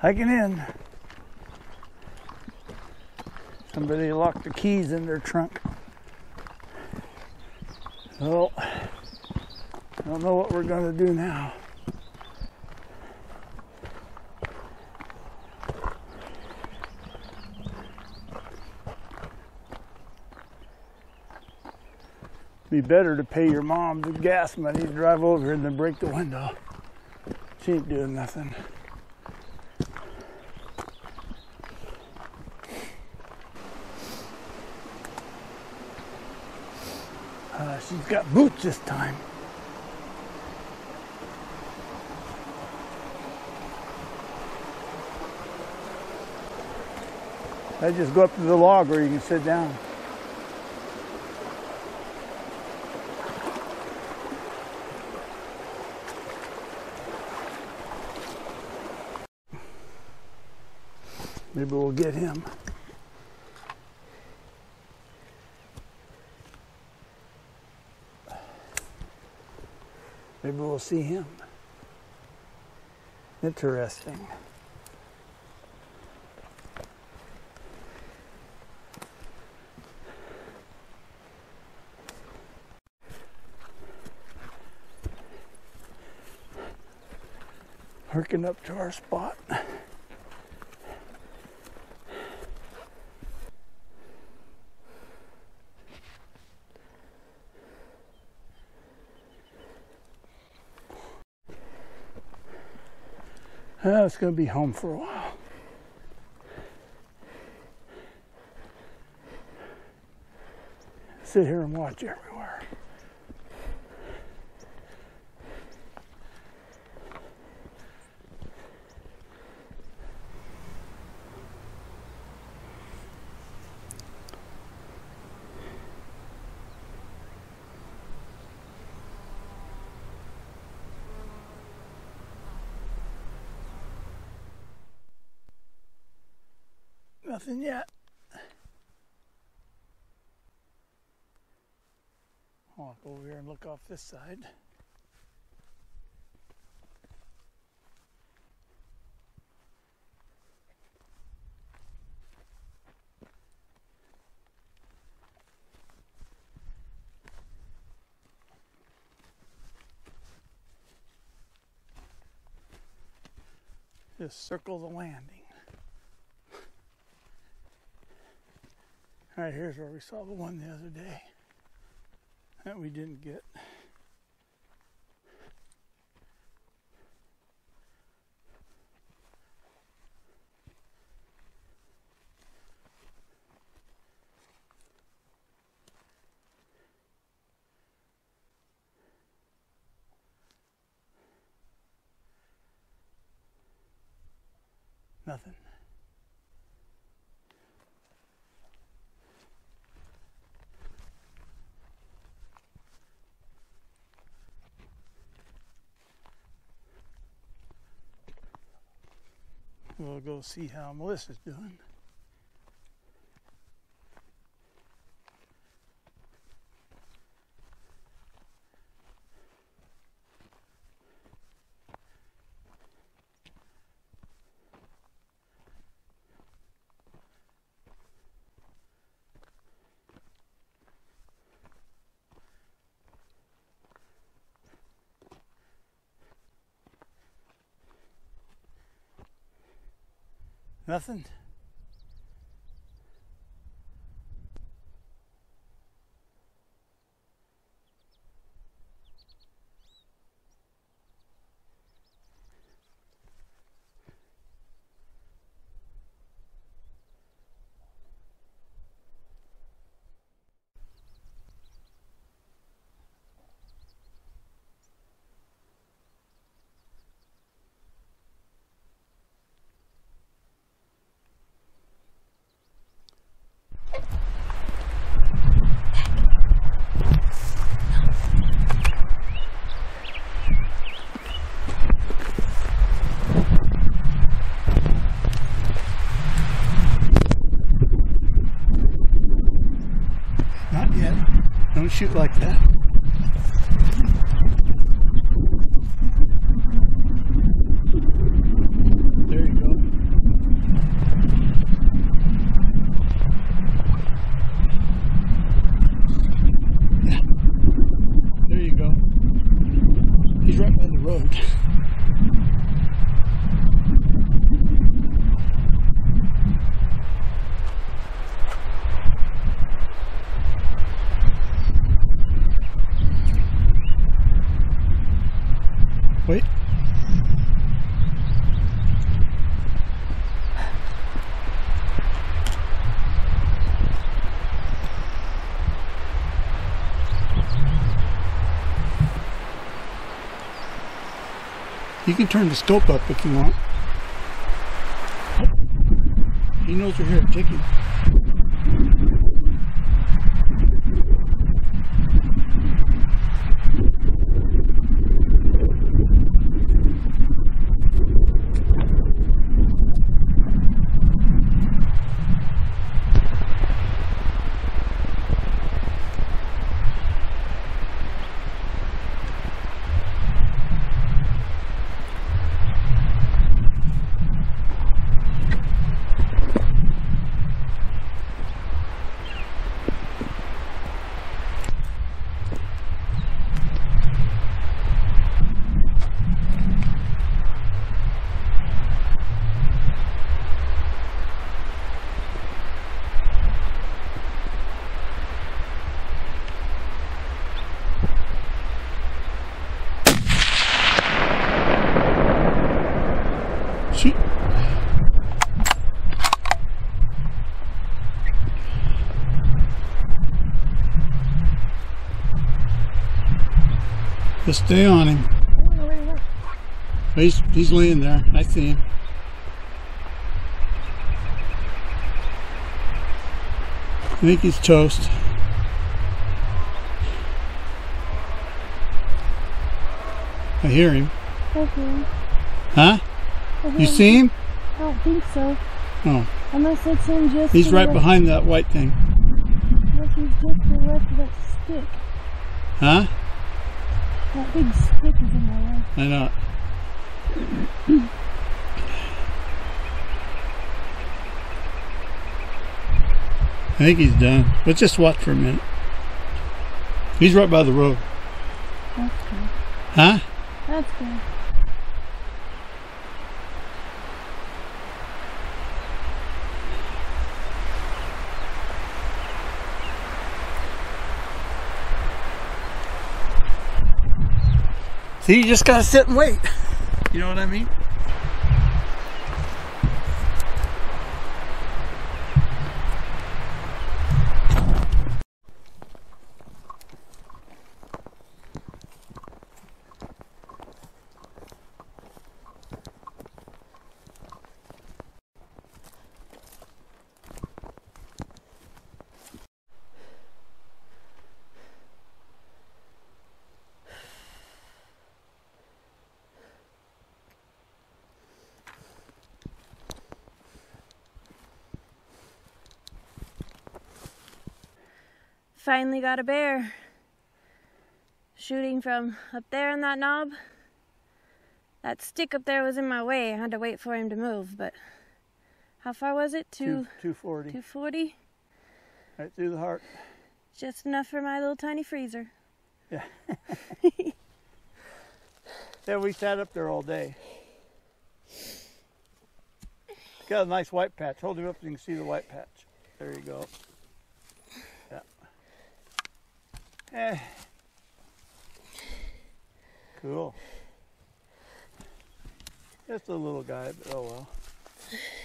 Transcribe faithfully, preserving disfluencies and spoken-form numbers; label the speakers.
Speaker 1: Hiking in. Somebody locked the keys in their trunk. Well, I don't know what we're going to do now. Be better to pay your mom the gas money to drive over and then break the window. She ain't doing nothing. Uh, she's got boots this time. I just go up to the log where you can sit down. Maybe we'll get him. Maybe we'll see him. Interesting. Working up to our spot. Oh, it's going to be home for a while. Sit here and watch everywhere. Nothing yet. I'll go over here and look off this side. Just circle the landing. All right, here's where we saw the one the other day that we didn't get. Nothing. We'll go see how Melissa's doing. Nothing? Don't shoot like that. There you go. You can turn the scope up if you want. He knows you're here. Take him. Shoot. Just stay on him. He's, he's laying there. I see him. I think he's toast. I hear him.
Speaker 2: Okay.
Speaker 1: Huh? You see him?
Speaker 2: I don't think so.
Speaker 1: Oh.
Speaker 2: Unless it's him just
Speaker 1: He's
Speaker 2: to the
Speaker 1: right
Speaker 2: left.
Speaker 1: behind that white thing.
Speaker 2: Unless he's just to the left of that stick.
Speaker 1: Huh?
Speaker 2: That big stick is in my way.
Speaker 1: I know. I think he's done. Let's just watch for a minute. He's right by the road.
Speaker 2: That's good.
Speaker 1: Huh?
Speaker 2: That's good.
Speaker 1: See, you just gotta sit and wait. You know what I mean?
Speaker 2: Finally got a bear. Shooting from up there in that knob. That stick up there was in my way. I had to wait for him to move, but how far was it? Two,
Speaker 1: two forty.
Speaker 2: two forty?
Speaker 1: Right through the heart.
Speaker 2: Just enough for my little tiny freezer.
Speaker 1: Yeah. Yeah, we sat up there all day. It's got a nice white patch. Hold it up so you can see the white patch. There you go. Yeah. Eh. Cool. Just a little guy, but oh well.